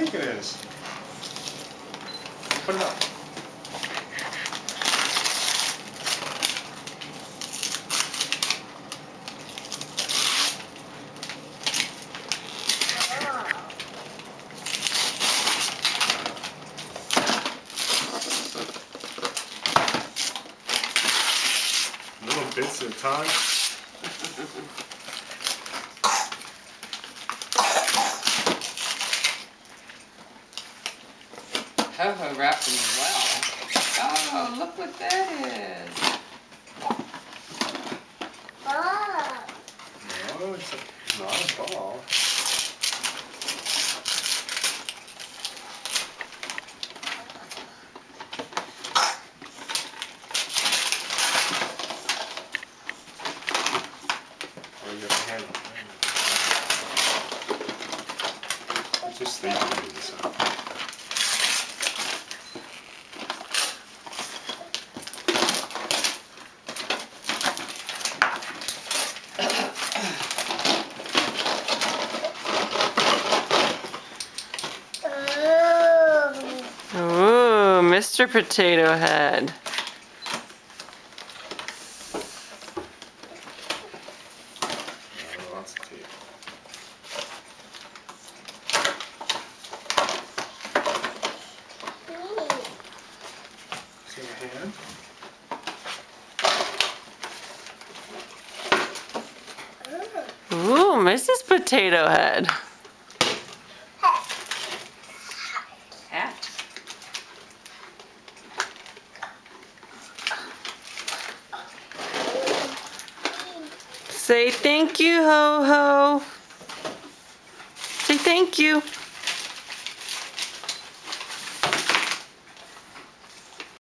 think it is? Put it up. Little bits at a time. Ho-ho wrapped them well. Oh, look what that is. No, it's not a ball. Oh, you have a hand. Just leave it in this out. Ooh, Mr. Potato Head. Lots of tape. See my hand? Ooh, Mrs. Potato Head. Hat. Say thank you, Ho-Ho. Say thank you.